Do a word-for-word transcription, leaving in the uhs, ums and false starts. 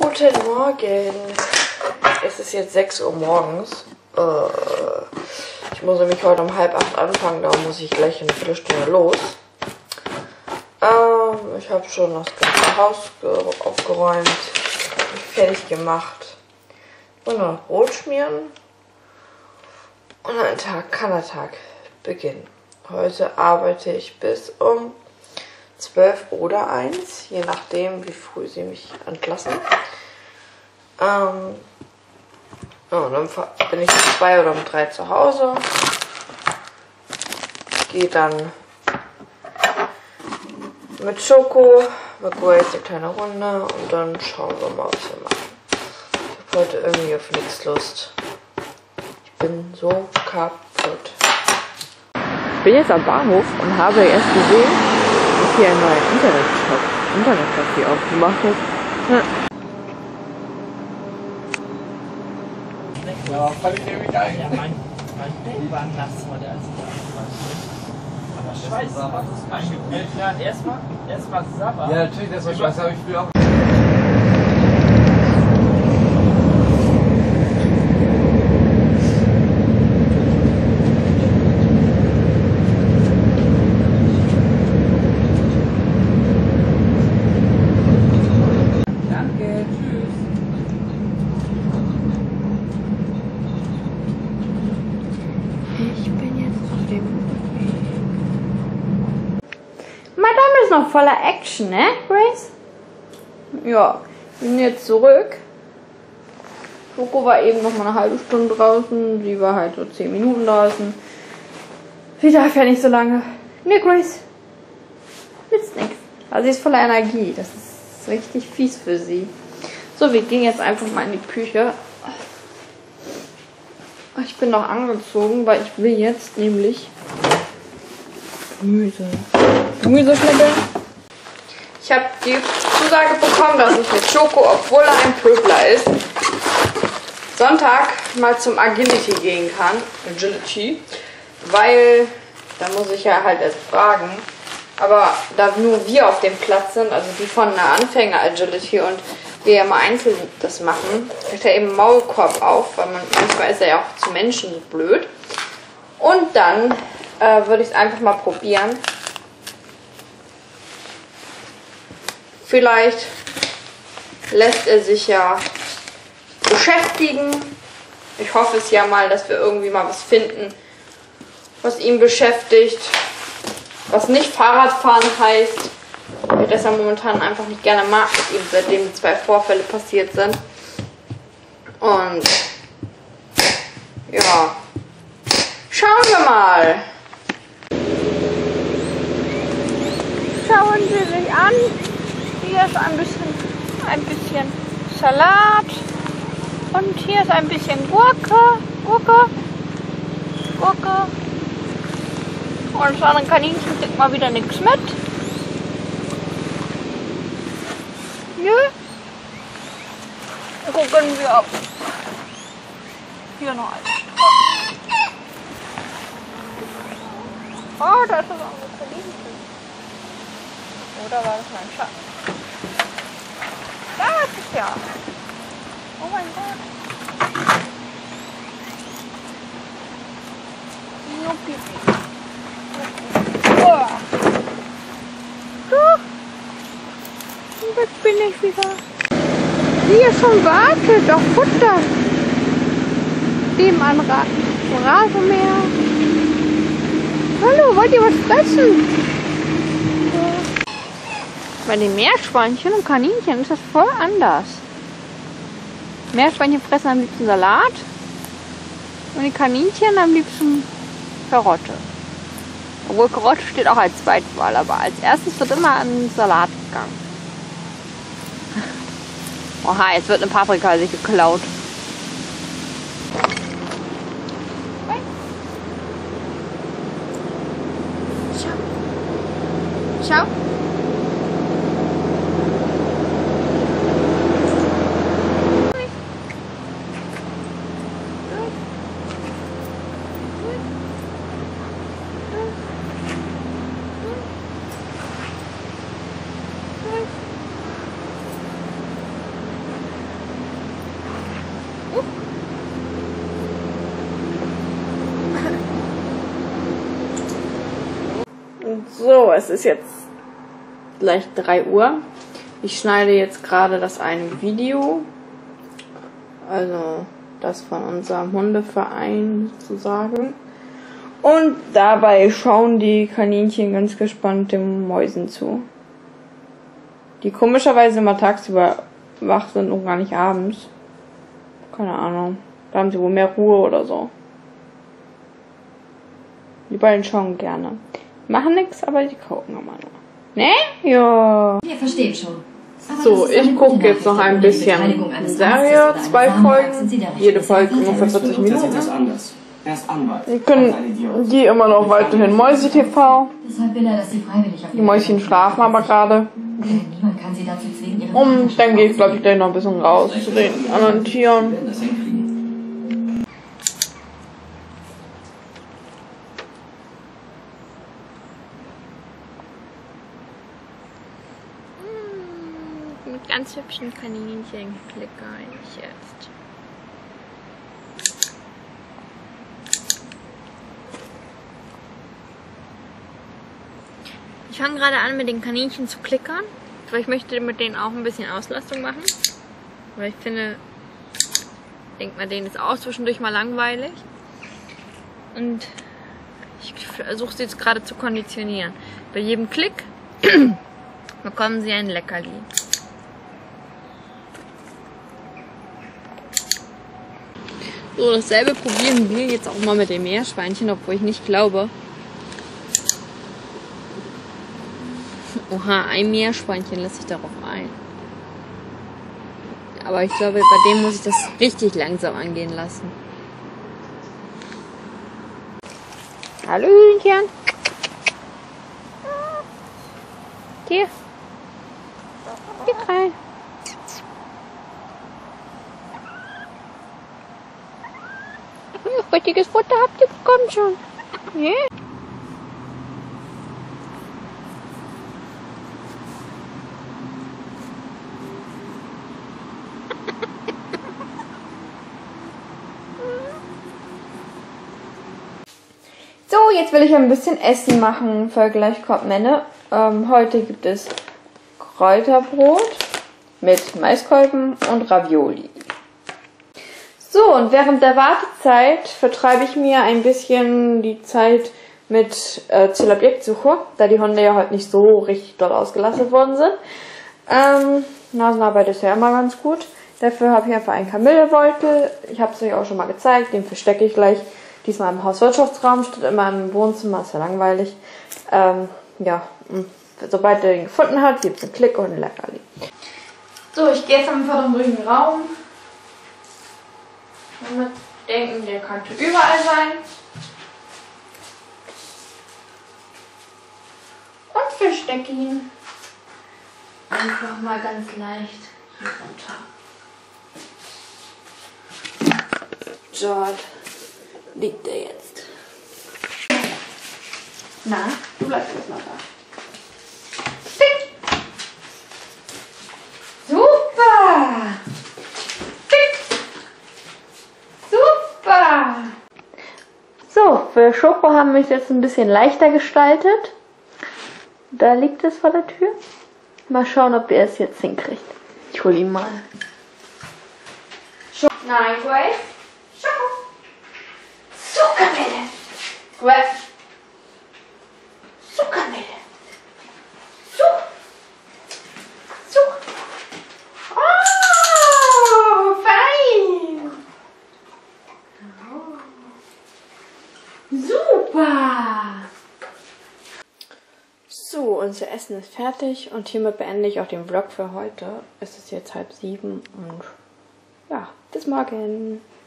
Guten Morgen. Es ist jetzt sechs Uhr morgens. Äh, ich muss nämlich heute um halb acht anfangen, da muss ich gleich in eine Viertelstunde los. Ähm, ich habe schon das ganze Haus aufgeräumt, fertig gemacht. Und noch Brot schmieren. Und ein Tag kann der Tag beginnen. Heute arbeite ich bis um zwölf oder eins, je nachdem, wie früh sie mich entlassen. Ähm, ja, und dann bin ich um zwei oder um drei zu Hause. Gehe dann mit Schoko, mit Grace eine kleine Runde und dann schauen wir mal, was wir machen. Ich habe heute irgendwie auf nichts Lust. Ich bin so kaputt. Ich bin jetzt am Bahnhof und habe erst gesehen, dass hier ein neuer Internetshop, Internetcafé aufgemacht ist. Ja. Ja, fand ich irgendwie geil. Ja, mein, mein Bild war nass heute, als ich da war. Aber scheiße. Ja, erstmal erstmal Sabber. Ja, natürlich, das war Spaß, habe ich früher auch. Madame ist noch voller Action, ne, Grace? Ja, wir sind jetzt zurück. Schoko war eben noch mal eine halbe Stunde draußen. Sie war halt so zehn Minuten draußen. Sie darf ja nicht so lange. Ne, Grace. Nützt nichts. Also sie ist voller Energie. Das ist richtig fies für sie. So, wir gehen jetzt einfach mal in die Küche. Ich bin noch angezogen, weil ich will jetzt nämlich Gemüse. Gemüse schnippeln. Ich habe die Zusage bekommen, dass ich mit Schoko, obwohl er ein Pöbler ist, Sonntag mal zum Agility gehen kann. Agility. Weil, da muss ich ja halt erst fragen. Aber da nur wir auf dem Platz sind, also die von der Anfänger-Agility und wir ja mal einzeln das machen, kriegt er eben einen Maulkorb auf, weil man, manchmal ist er ja auch zu Menschen so blöd. Und dann äh, würde ich es einfach mal probieren. Vielleicht lässt er sich ja beschäftigen. Ich hoffe es ja mal, dass wir irgendwie mal was finden, was ihn beschäftigt. Was nicht Fahrradfahren heißt. Weil das er momentan einfach nicht gerne mag mit ihm, seitdem die zwei Vorfälle passiert sind. Und ja, schauen wir mal. Schauen Sie sich an. Hier ist ein bisschen, ein bisschen Salat. Und hier ist ein bisschen Gurke. Gurke. Gurke. Und das andere Kaninchen kriegt mal wieder nichts mit. Nö. Gucken wir ab. Hier noch eins. Oh, da ist das andere Kaninchen. Oder war das mein Schatz? Da ist es ja. Oh mein Gott. Nur Pipi. Oh. So. Und jetzt bin ich wieder. Wie ihr schon wartet auf Futter. Dem an Ra Rasenmäher. Hallo, wollt ihr was fressen? Ja. Bei den Meerschweinchen und Kaninchen ist das voll anders. Meerschweinchen fressen am liebsten Salat und die Kaninchen am liebsten Karotte. Obwohl Karotte steht auch als Zweitwahl, aber als erstes wird immer an Salat gegangen. Oha, jetzt wird eine Paprika sich geklaut. Schau. Schau. So, es ist jetzt gleich drei Uhr. Ich schneide jetzt gerade das eine Video. Also das von unserem Hundeverein sozusagen. Und dabei schauen die Kaninchen ganz gespannt den Mäusen zu. Die komischerweise immer tagsüber wach sind und gar nicht abends. Keine Ahnung. Da haben sie wohl mehr Ruhe oder so. Die beiden schauen gerne. Machen nix, aber die gucken immer nur. Ne? Ja. Wir verstehen schon. Aber So, das ist eine ich gute gucke jetzt noch Nachricht, ein denn ohne die bisschen Beteiligung eines Serie, Arztes oder zwei eines Anwalts sind Folgen. Sie der Jede rechtliche Folge Vertreter. ungefähr vierzig Minuten. anders. Er ist Anwalt. Sie können die immer noch weiterhin Mäuse-T V. Deshalb will er, dass Sie freiwillig auf Die Mäuschen schlafen aber gerade. Denn niemand kann Sie dazu zwingen, Ihre Und dann gehe ich, glaube ich, gleich noch ein bisschen raus zu den anderen Tieren. Das hinkriegen. Mit ganz hübschen Kaninchen klicke ich jetzt. Ich fange gerade an, mit den Kaninchen zu klickern, weil ich möchte mit denen auch ein bisschen Auslastung machen. Weil ich finde, denkt man, denen ist auch zwischendurch mal langweilig. Und ich versuche sie jetzt gerade zu konditionieren. Bei jedem Klick bekommen sie ein Leckerli. So, dasselbe probieren wir jetzt auch mal mit dem Meerschweinchen, obwohl ich nicht glaube. Oha, ein Meerschweinchen lässt sich darauf ein. Aber ich glaube, bei dem muss ich das richtig langsam angehen lassen. Hallo Hühnchen. Hier. Hier rein. Richtiges Futter habt ihr bekommen schon. Ja. So, jetzt will ich ein bisschen Essen machen für gleich kommt Menne. Ähm, heute gibt es Kräuterbrot mit Maiskolben und Ravioli. So, und während der Wartezeit vertreibe ich mir ein bisschen die Zeit mit äh, Zielobjektsuche, da die Hunde ja heute nicht so richtig doll ausgelastet worden sind. Ähm, Nasenarbeit ist ja immer ganz gut. Dafür habe ich einfach einen Kamillebeutel. Ich habe es euch auch schon mal gezeigt, den verstecke ich gleich. Diesmal im Hauswirtschaftsraum, statt immer im Wohnzimmer, ist ja langweilig. Ähm, ja, sobald er den gefunden hat, gibt es einen Klick und ein Leckerli. So, ich gehe jetzt einfach durch den Raum. Und denken, der könnte überall sein. Und verstecke ihn. Einfach mal ganz leicht hier runter. Dort liegt er jetzt. Na, du bleibst jetzt mal da. Fick! Super! Fick! Super! So, für Schoko haben wir es jetzt ein bisschen leichter gestaltet. Da liegt es vor der Tür. Mal schauen, ob er es jetzt hinkriegt. Ich hole ihn mal. Schoko. Nein, Grace. Schoko. Zuckermille. Grace. Zuckermille. Zuck. Zuck. Oh, fein. Oh. Super. So, unser Essen ist fertig und hiermit beende ich auch den Vlog für heute. Es ist jetzt halb sieben und ja, bis morgen.